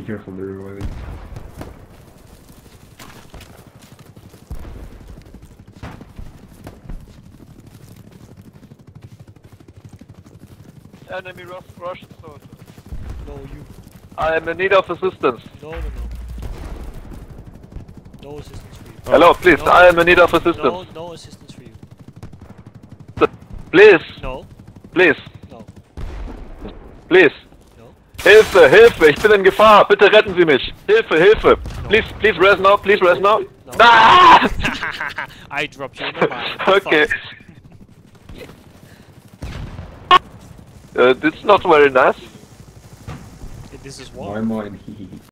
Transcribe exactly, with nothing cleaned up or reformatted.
careful, they're reviving. Enemy Rus Russian soldier. No, you. I am in need of assistance. No, no, no. No assistance for you. Hello, please, No, I am in need of assistance. No, no assistance for you. Please, No, please, no, please. no. Hilfe, Hilfe, ich bin in Gefahr. Bitte retten Sie mich. Hilfe, Hilfe. No. Please, please res now, please res now. No. Ah! I dropped you in the mine. Okay. Uh, this is not very nice. This is My what? mine, hehe.